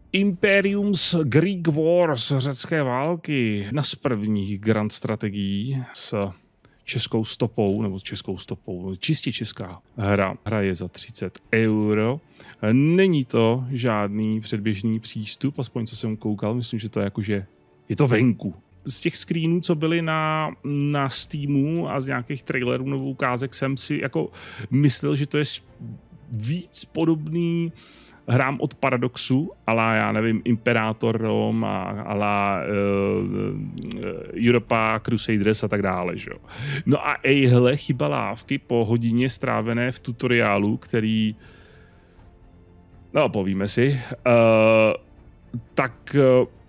Imperium's Greek Wars, řecké války, jedna z prvních grand strategií s českou stopou, nebo českou stopou, čistě česká hra. Hra je za 30 €. Není to žádný předběžný přístup, aspoň co jsem koukal, myslím, že to je jako, že je to venku. Z těch screenů, co byly na Steamu a z nějakých trailerů nebo ukázek jsem si jako myslel, že to je víc podobný hrám od Paradoxu, ala já nevím, Imperator Rome a ala Europa Crusaders a tak dále, že jo. No a ejhle, chyba lávky po hodině strávené v tutoriálu, který, no povíme si, tak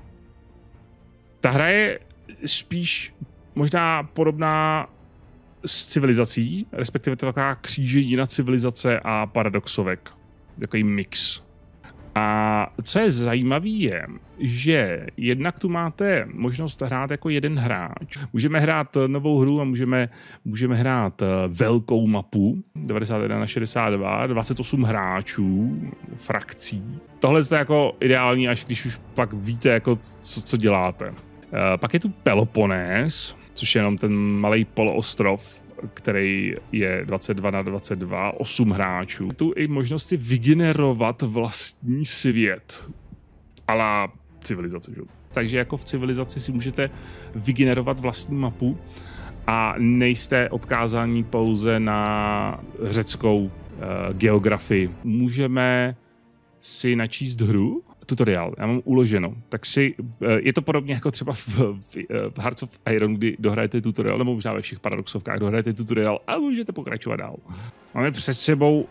ta hra je spíš možná podobná s civilizací, respektive taková kříženina civilizace a paradoxovek. Takový mix. A co je zajímavý je, že jednak tu máte možnost hrát jako jeden hráč. Můžeme hrát novou hru a můžeme hrát velkou mapu 91x62, 28 hráčů, frakcí. Tohle je jako ideální, až když už pak víte, jako co děláte. Pak je tu Peloponés, což je jenom ten malý poloostrov, který je 22x22, 8 hráčů. Je tu i možnost si vygenerovat vlastní svět, ala civilizace. Že? Takže jako v civilizaci si můžete vygenerovat vlastní mapu a nejste odkázáni pouze na řeckou geografii. Můžeme si načíst hru, tutoriál, já mám uloženo, tak si, je to podobně jako třeba v Hearts of Iron, kdy dohrajete tutoriál, nebo možná ve všech paradoxovkách dohrajete tutoriál a můžete pokračovat dál. Máme před sebou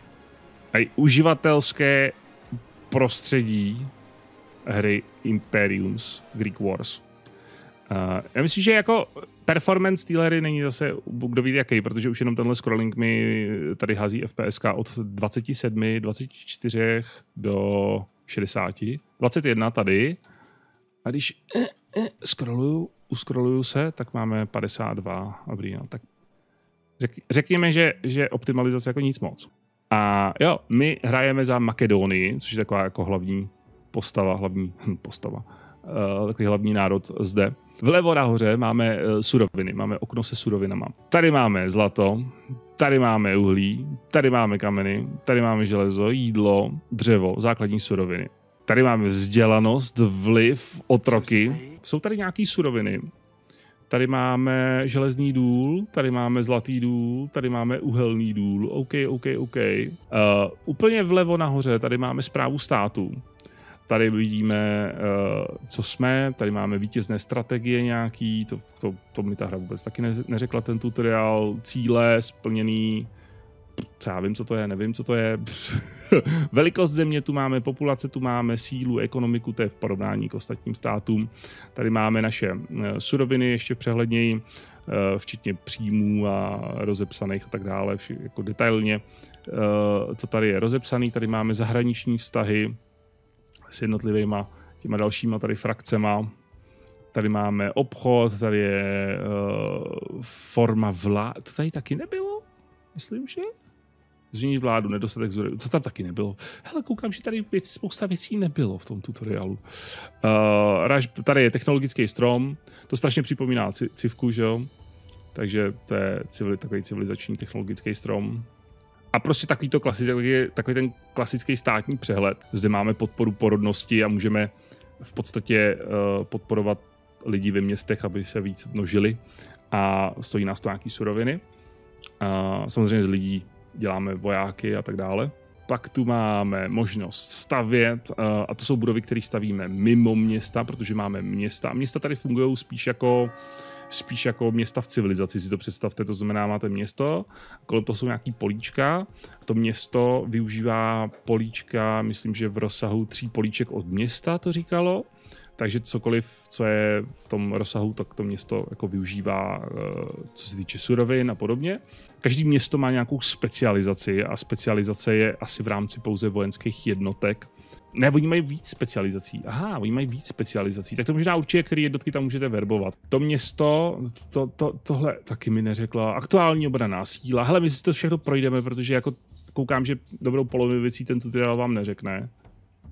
uživatelské prostředí hry Imperium's Greek Wars. Já myslím, že jako performance té hry není zase kdo ví jaký, protože už jenom tenhle scrolling mi tady hází FPSK od 27, 24 do 60, 21 tady. A když uscrolluju se, tak máme 52. Dobrý, no, tak řekněme, že optimalizace jako nic moc. A jo, my hrajeme za Makedonii, což je taková jako hlavní postava, takový hlavní národ zde. Vlevo nahoře máme suroviny, máme okno se surovinama. Tady máme zlato, tady máme uhlí, tady máme kameny, tady máme železo, jídlo, dřevo, základní suroviny. Tady máme vzdělanost, vliv, otroky. Jsou tady nějaký suroviny. Tady máme železný důl, tady máme zlatý důl, tady máme uhelný důl. OK. Úplně vlevo nahoře tady máme správu státu. Tady vidíme, co jsme, tady máme vítězné strategie nějaký, to mi ta hra vůbec taky neřekla, ten tutoriál, cíle splněný, co já vím, co to je, nevím, co to je. Velikost země tu máme, populace tu máme, sílu, ekonomiku, to je v porovnání k ostatním státům. Tady máme naše suroviny ještě přehledněji, včetně příjmů a rozepsaných a tak dále, jako detailně. Co tady je rozepsaný, tady máme zahraniční vztahy s jednotlivýma těma dalšíma tady frakcema. Tady máme obchod, tady je forma vlády. To tady taky nebylo? Myslím, že? Změnit vládu, nedostatek zdrojů. To tam taky nebylo. Hele, koukám, že tady spousta věcí nebylo v tom tutoriálu. Tady je technologický strom. To strašně připomíná civku, že jo? Takže to je takový civilizační technologický strom. A prostě takový ten klasický státní přehled. Zde máme podporu porodnosti a můžeme v podstatě podporovat lidi ve městech, aby se víc množili a stojí nás to nějaký suroviny. Samozřejmě z lidí děláme vojáky a tak dále. Pak tu máme možnost stavět a to jsou budovy, které stavíme mimo města, protože máme města. Města tady fungují spíš jako města v civilizaci, si to představte, to znamená, máte město, kolem toho jsou nějaký políčka, to město využívá políčka, myslím, že v rozsahu 3 políček od města to říkalo, takže cokoliv, co je v tom rozsahu, tak to město jako využívá, co se týče surovin a podobně. Každý město má nějakou specializaci a specializace je asi v rámci pouze vojenských jednotek. Ne, oni mají víc specializací. Aha, oni mají víc specializací. Tak to možná určitě, který jednotky tam můžete verbovat. To město, tohle taky mi neřekla. Aktuální obranná síla. Hele, my si to všechno projdeme, protože jako koukám, že dobrou polovinu věcí ten tutoriál vám neřekne.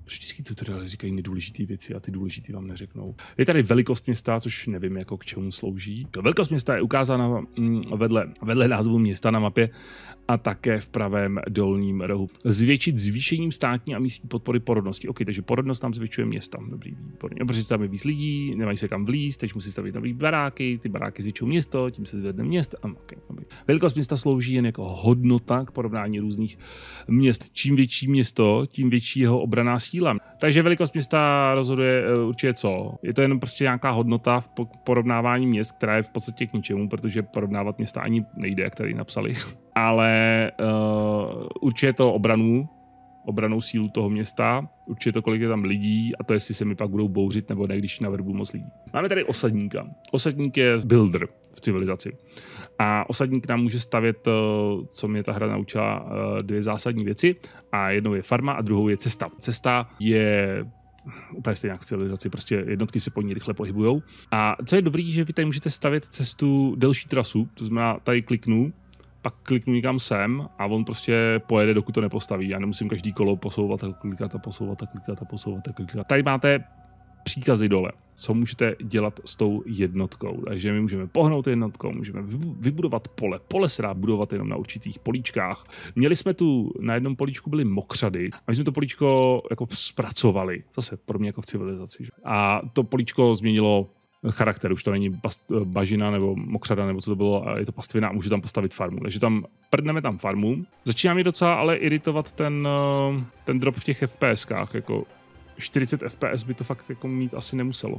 Proč vždycky tutoriály říkají nedůležité věci a ty důležité vám neřeknou? Je tady velikost města, což nevím, jako k čemu slouží. Velikost města je ukázána vedle názvu města na mapě a také v pravém dolním rohu. Zvětšit zvýšením státní a místní podpory porodnosti. OK, takže porodnost tam zvětšuje města. Dobrý, výborně. Protože tam je víc lidí, nemají se kam vlízt, teď musí stavit nový baráky, ty baráky zvětšují město, tím se zvedne město. Okay, dobrý. Velikost města slouží jen jako hodnota k porovnání různých měst. Čím větší město, tím větší jeho obranná síla. Takže velikost města rozhoduje určitě co. Je to jenom prostě nějaká hodnota v porovnávání měst, která je v podstatě k ničemu, protože porovnávat města ani nejde, jak tady napsali. Ale určitě to obranou sílu toho města, určitě to, kolik je tam lidí a to, jestli se mi pak budou bouřit nebo ne, když navrbu moc lidí. Máme tady osadníka. Osadník je builder v civilizaci. A osadník nám může stavět, co mě ta hra naučila, dvě zásadní věci. A jednou je farma a druhou je cesta. Cesta je úplně stejně jak v civilizaci, prostě jednotky se po ní rychle pohybujou. A co je dobrý, že vy tady můžete stavět cestu delší trasu, to znamená tady kliknu, pak kliknu někam sem a on prostě pojede, dokud to nepostaví. Já nemusím každý kolo posouvat a klikat a posouvat a klikat a posouvat a klikat. Tady máte příkazy dole, co můžete dělat s tou jednotkou. Takže my můžeme pohnout jednotkou, můžeme vybudovat pole. Pole se dá budovat jenom na určitých políčkách. Měli jsme tu, na jednom políčku byly mokřady a my jsme to políčko jako zpracovali. Zase pro mě jako v civilizaci. Že? A to políčko změnilo charakter, už to není bažina nebo mokřada nebo co to bylo, a je to pastvina a můžu tam postavit farmu. Takže tam prdneme tam farmu. Začíná mě docela ale iritovat ten drop v těch FPSkách, jako 40 FPS by to fakt jako mít asi nemuselo.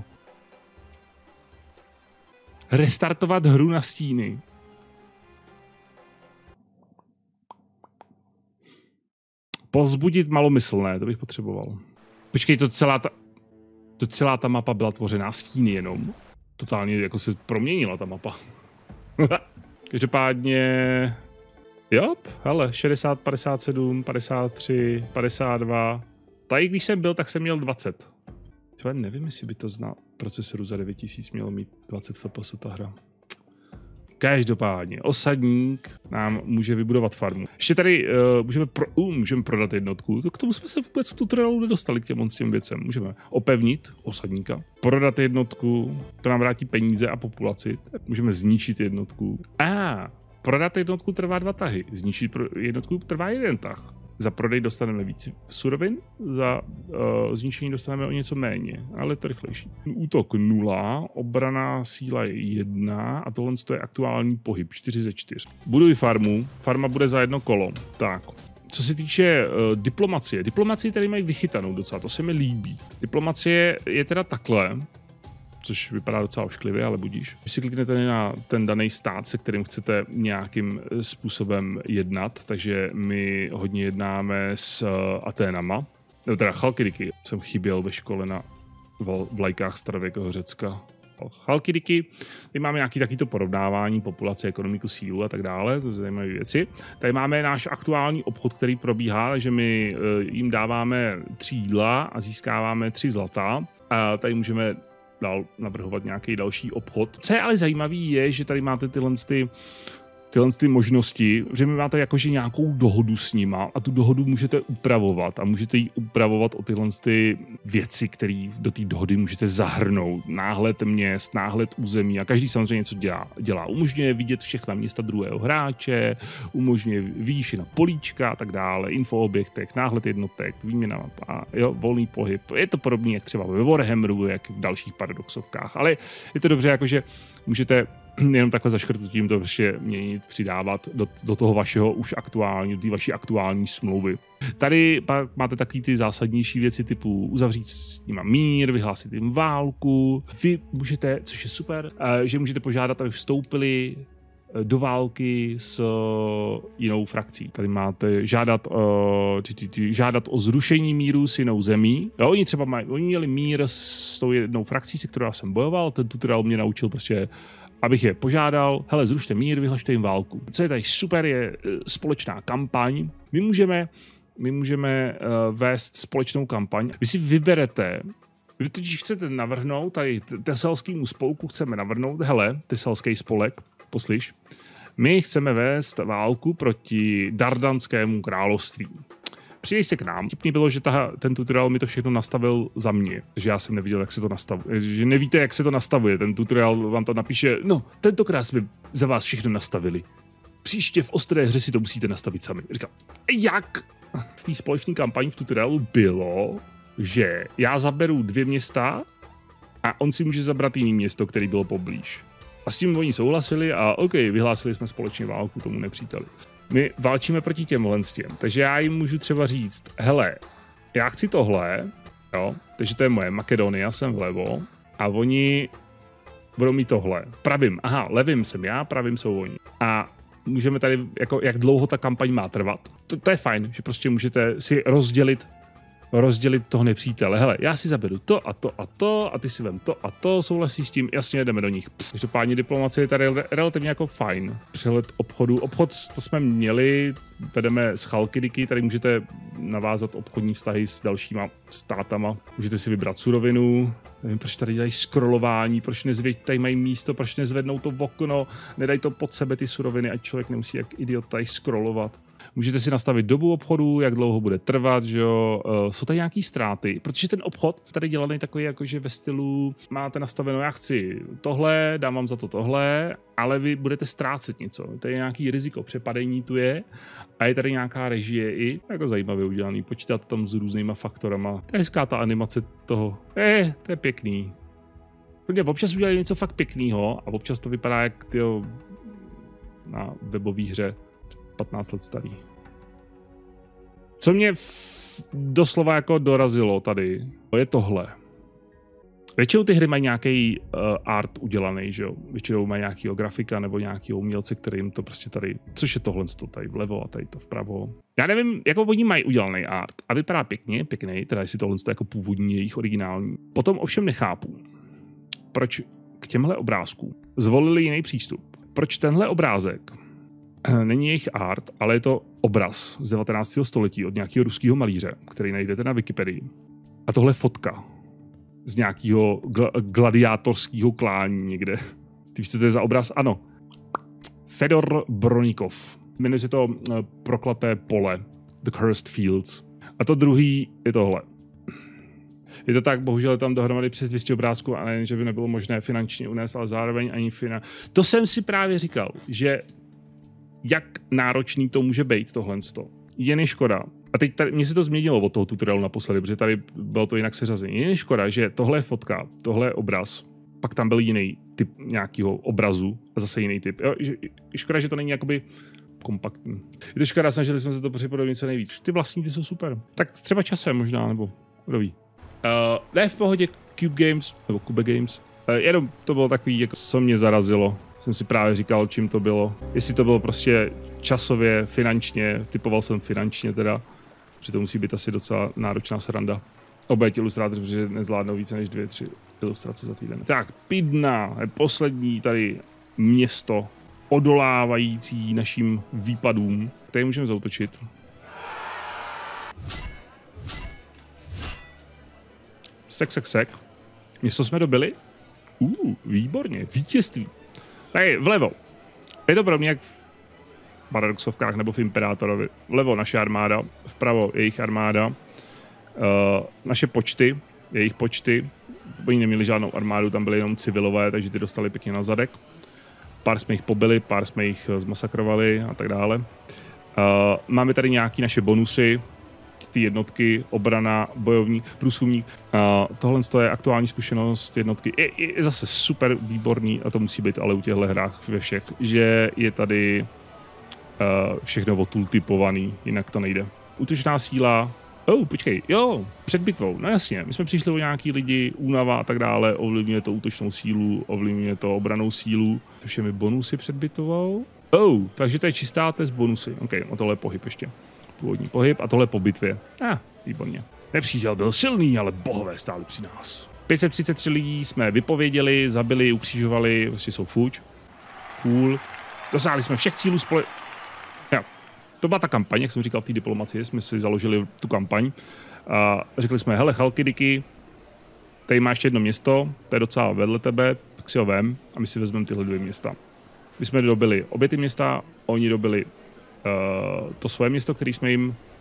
Restartovat hru na stíny. Povzbudit malomyslné, to bych potřeboval. Počkej, to celá ta mapa byla tvořená stíny jenom. Totálně jako se proměnila ta mapa. Každopádně... Jop, hele, 60, 57, 53, 52... Tady, když jsem byl, tak jsem měl 20. Třeba nevím, jestli by to na procesoru za 9000 mělo mít 20 FPS ta hra. Každopádně, osadník nám může vybudovat farmu. Ještě tady můžeme prodat jednotku. K tomu jsme se vůbec v tutoriálu nedostali k těm věcem. Můžeme opevnit osadníka, prodat jednotku, to nám vrátí peníze a populaci. Můžeme zničit jednotku. Prodat jednotku trvá 2 tahy, zničit jednotku trvá 1 tah. Za prodej dostaneme víc surovin, za zničení dostaneme o něco méně, ale to rychlejší. Útok 0, obraná síla je 1 a tohle je aktuální pohyb 4 ze 4. Buduji farmu, farma bude za 1 kolo. Tak, co se týče diplomacie tady mají vychytanou docela, to se mi líbí. Diplomacie je teda takhle, což vypadá docela ošklivě, ale budíš. Když si kliknete na ten daný stát, se kterým chcete nějakým způsobem jednat, takže my hodně jednáme s Aténama, nebo teda Chalkidiky. Jsem chyběl ve škole na vlajkách starověkého Řecka. Chalkidiky, tady máme nějaký takovýto porovnávání populace, ekonomiku, sílu a tak dále, to jsou zajímavé věci. Tady máme náš aktuální obchod, který probíhá, takže my jim dáváme 3 jídla a získáváme 3 zlata. A tady můžeme dál navrhovat nějaký další obchod. Co je ale zajímavý je, že tady máte tyhle možnosti, že my máte jakože nějakou dohodu s nima a tu dohodu můžete upravovat a můžete ji upravovat o tyhle věci, které do té dohody můžete zahrnout. Náhled měst, náhled území a každý samozřejmě něco dělá. Umožňuje vidět všechna města druhého hráče, umožňuje výši na políčka a tak dále, info o objektech, náhled jednotek, výměna map a volný pohyb. Je to podobné jak třeba ve Warhammeru, jak v dalších paradoxovkách, ale je to dobře, jakože můžete jenom takhle zaškrtnutím to prostě měnit, přidávat do toho vašeho už aktuální, do té vaší aktuální smlouvy. Tady pak máte takový ty zásadnější věci typu uzavřít s nima mír, vyhlásit jim válku. Vy můžete, což je super, že můžete požádat, aby vstoupili do války s jinou frakcí. Tady máte žádat o zrušení míru s jinou zemí. Jo, oni měli mír s tou jednou frakcí, se kterou já jsem bojoval. Ten tutoriál mě naučil prostě, abych je požádal, hele, zrušte mír, vyhlašte jim válku. Co je tady super, je společná kampaň. My můžeme vést společnou kampaň. Vy si vyberete, vy totiž chcete navrhnout, tady Teselskému spolku chceme navrhnout, hele, Teselský spolek, poslyš, my chceme vést válku proti Dardanskému království. přidej se k nám. Vtipný bylo, že ten tutoriál mi to všechno nastavil za mě, že já jsem neviděl, jak se to nastavuje. Že nevíte, jak se to nastavuje. Ten tutoriál vám to napíše, no, tentokrát jsme za vás všechno nastavili. Příště v ostré hře si to musíte nastavit sami. Říkám, jak? V té společné kampani v tutoriálu bylo, že já zaberu 2 města a on si může zabrat jiný město, který bylo poblíž. A s tím oni souhlasili a OK, vyhlásili jsme společně válku tomu nepříteli. My válčíme proti těmhle s těm, takže já jim můžu třeba říct, hele, já chci tohle, jo, takže to je moje Makedonie, jsem vlevo a oni budou mít tohle. Pravým, aha, levým jsem já, pravým jsou oni. A můžeme tady, jako, jak dlouho ta kampaň má trvat. To je fajn, že prostě můžete si rozdělit toho nepřítele. Hele, já si zaberu to a to a to a ty si vem to a to, souhlasí s tím, jasně, jdeme do nich. Každopádně diplomacie je tady relativně jako fajn. Přehled obchodu. Obchod, to jsme měli, vedeme z Chalkidiky, tady můžete navázat obchodní vztahy s dalšíma státama. Můžete si vybrat surovinu. Nevím, proč tady dělají scrollování, proč tady mají místo, proč nezvednou to v okno, nedají to pod sebe ty suroviny, ať člověk nemusí jak idiot tady scrollovat. Můžete si nastavit dobu obchodu, jak dlouho bude trvat, že jo. Jsou tady nějaký ztráty, protože ten obchod tady dělaný takový, jakože ve stylu máte nastaveno, já chci tohle, dám vám za to tohle, ale vy budete ztrácet něco. Tady je nějaký riziko přepadení tu je a je tady nějaká režie i jako zajímavě udělaný, počítat tam s různýma faktorama. To je hezká ta animace toho. To je pěkný. Protože občas udělají něco fakt pěknýho a občas to vypadá jak tyjo, na webové hře 15 let starý. Co mě doslova jako dorazilo tady, je tohle. Většinou ty hry mají nějaký art udělaný, že jo? Většinou mají nějakýho grafika nebo nějakýho umělce, který jim to prostě tady, což je tohle tady vlevo a tady to vpravo. Já nevím, jako oni mají udělaný art a vypadá pěkný, teda jestli tohle jako původní jejich originální. Potom ovšem nechápu, proč k těmhle obrázkům zvolili jiný přístup. Proč tenhle obrázek není jejich art, ale je to obraz z 19. století od nějakého ruského malíře, který najdete na Wikipedii. A tohle je fotka z nějakého gladiátorského klání někde. Ty víš, co to je za obraz? Ano. Fedor Bronikov. Jmenuje se to Proklaté pole. The Cursed Fields. A to druhý je tohle. Je to tak, bohužel je tam dohromady přes 200 obrázků a nejen, že by nebylo možné finančně unést, ale zároveň ani To jsem si právě říkal, že jak náročný to může být tohle. Je škoda. A teď mně se to změnilo od toho tutoriálu naposledy, protože tady bylo to jinak seřazení. Je škoda, že tohle je fotka, tohle je obraz, pak tam byl jiný typ nějakého obrazu a zase jiný typ. Jo, je škoda, že to není jakoby kompaktní. Je to škoda, snažili jsme se to připodobnit co nejvíc. Ty vlastní, ty jsou super. Tak třeba časem možná, nebo kdo ví. Ne v pohodě Cube Games, nebo Cube Games. Jenom to bylo takový, jako co mě zarazilo. Jsem si právě říkal, čím to bylo. Jestli to bylo prostě časově, finančně, typoval jsem finančně teda, protože to musí být asi docela náročná sranda. Obejít ilustrátoři, protože nezvládnou více než 2-3 ilustrace za týden. Tak, Pidna je poslední tady město odolávající našim výpadům, které můžeme zaútočit. Sek. Město jsme dobili? Výborně, vítězství. Tady vlevo. Je to pro mě jak v Paradoxovkách nebo v Imperátorovi. Vlevo naše armáda, vpravo jejich armáda. Naše počty, jejich počty. Oni neměli žádnou armádu, tam byly jenom civilové, takže ty dostali pěkně na zadek. Pár jsme jich pobili, pár jsme jich zmasakrovali a tak dále. Máme tady nějaké naše bonusy, ty jednotky, obrana, bojovník, průzkumník. Tohle je aktuální zkušenost jednotky. Je zase super výborný, a to musí být ale u těchto hrách ve všech, že je tady všechno otultipovaný, jinak to nejde. Útočná síla, počkej, jo, před bitvou, no jasně, my jsme přišli o nějaký lidi, únava a tak dále, ovlivňuje to útočnou sílu, ovlivňuje to obranou sílu, všemi bonusy před bitvou. Takže to je čistá test bonusy, OK, no tohle je pohyb ještě. Původní pohyb a tohle po bitvě. Výborně. Nepřítel byl silný, ale bohové stáli při nás. 533 lidí jsme vypověděli, zabili, ukřižovali, prostě jsou fuč. Cool. Dosáhli jsme všech cílů To byla ta kampaň, jak jsem říkal v té diplomacii, jsme si založili tu kampaň. A řekli jsme, hele, Chalkidiky, tady máš ještě jedno město, to je docela vedle tebe, tak si ho vem a my si vezmeme tyhle 2 města. My jsme dobili obě ty města, oni dobili to svoje město, které jsme jim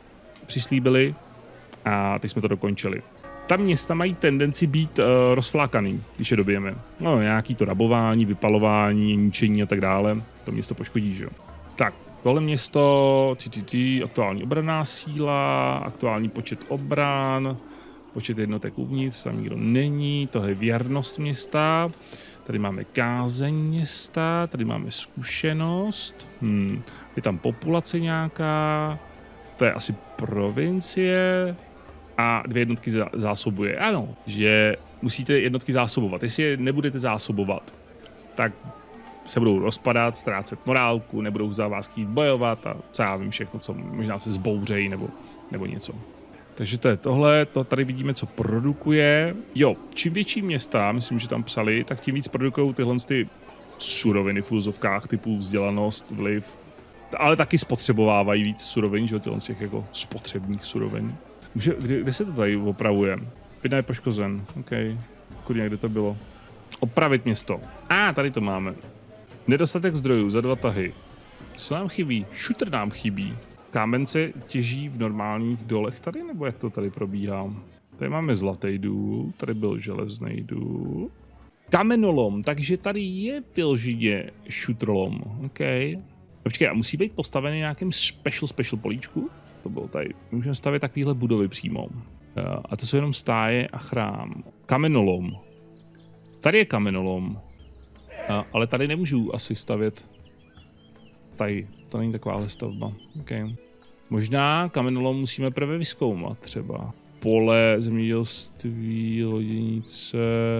přislíbili a teď jsme to dokončili. Ta města mají tendenci být rozflákaný, když je dobijeme. No, nějaký to rabování, vypalování, ničení a tak dále. To město poškodí, že jo. Tak, tohle město, aktuální obranná síla, aktuální počet obran, počet jednotek uvnitř, tam nikdo není, tohle je věrnost města, tady máme kázeň města, tady máme zkušenost, je tam populace nějaká, to je asi provincie a 2 jednotky zásobuje. Ano, že musíte jednotky zásobovat, jestli je nebudete zásobovat, tak se budou rozpadat, ztrácet morálku, nebudou za vás chtít bojovat a co já vím všechno, co možná se zbouřejí nebo něco. Takže to je tohle, to tady vidíme, co produkuje. Jo, čím větší města, myslím, že tam psali, tak tím víc produkují tyhle ty suroviny v úzovkách typu vzdělanost, vliv, ale taky spotřebovávají víc surovin, že tyhle z těch jako spotřebních surovin. Kde se to tady opravuje? Pěna je poškozen, OK. Kurně, kde to bylo? Opravit město. Tady to máme. Nedostatek zdrojů za 2 tahy. Co nám chybí? Šutr nám chybí. Kámen se těží v normálních dolech tady, nebo jak to tady probíhá? Tady máme zlatý důl, tady byl železný důl. Kamenolom, takže tady je vyloženě šutrolom, OK. Počkej, a musí být postavený nějakým special políčku? To bylo tady. Můžeme stavět takovýhle budovy přímo. A to jsou jenom stáje a chrám. Kamenolom. Tady je kamenolom. Ale tady nemůžu asi stavět. Tady, to není takováhle stavba. Okay. Možná kamenolom musíme prvé vyzkoumat třeba. Pole, zemědělství, loděnice.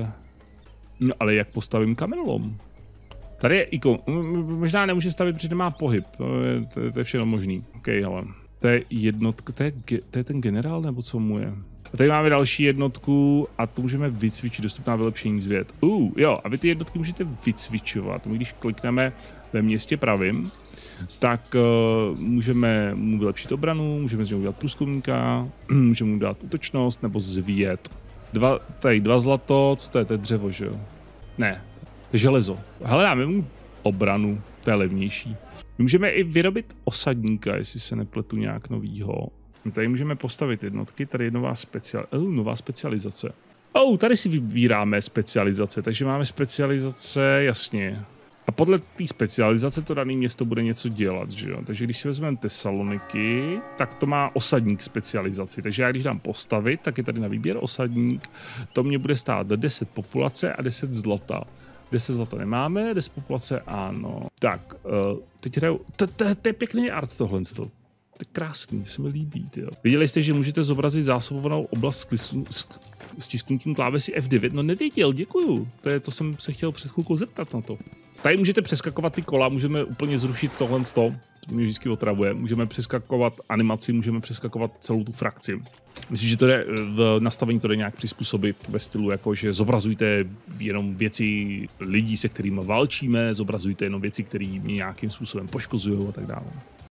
No ale jak postavím kamenolom? Tady je ikon. Možná nemůže stavit, protože nemá pohyb. To je všechno možný. OK, ale to je jednotka, to je ten generál, nebo co mu je? A tady máme další jednotku a tu můžeme vycvičit, dostupná vylepšení zvěd. Jo, a vy ty jednotky můžete vycvičovat. My když klikneme ve městě pravým, tak můžeme mu vylepšit obranu, můžeme z něho udělat průzkumníka, můžeme mu dát útočnost nebo zvěd. Tady 2 zlato, co to je? To je dřevo, že jo? Ne, to je železo. Hele, dáme mu obranu, to je levnější. My můžeme i vyrobit osadníka, jestli se nepletu nějak novýho. Tady můžeme postavit jednotky, tady je nová specializace. Tady si vybíráme specializace, takže máme specializace, jasně. A podle té specializace to dané město bude něco dělat, že jo? Takže když si vezmeme Tesaloniky, tak to má osadník specializaci. Takže já když dám postavit, tak je tady na výběr osadník. To mě bude stát 10 populace a 10 zlata. 10 zlata nemáme, 10 populace ano. Tak, teď hraju, to je pěkný art tohle. To je krásný, to se mi líbí. Tyjo. Viděli jste, že můžete zobrazit zásobovanou oblast s tisknutím klávesy F9? No nevěděl, děkuju. To jsem se chtěl před chvilkou zeptat na to. Tady můžete přeskakovat ty kola, můžeme úplně zrušit tohle, to mě vždycky otravuje. Můžeme přeskakovat animaci, můžeme přeskakovat celou tu frakci. Myslím, že to jde v nastavení to jde nějak přizpůsobit ve stylu, jako že zobrazujte jenom věci lidí, se kterými válčíme, zobrazujte jenom věci, které mě nějakým způsobem poškozují a tak dále.